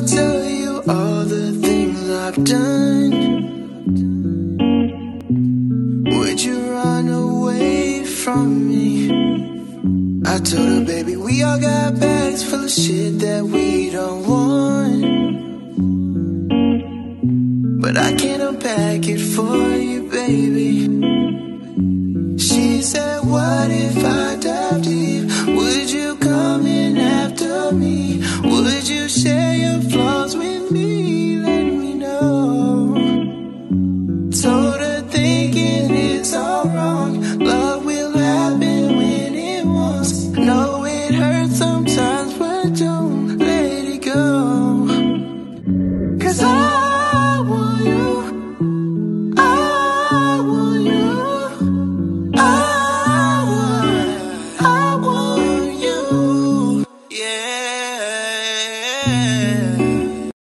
tell you all the things I've done, would you run away from me? I told her, baby, we all got bags full of shit that we don't want, but I can't unpack it for you, baby. She said, what if I dive deep? Would you come in after me? Would you share your flaws with me?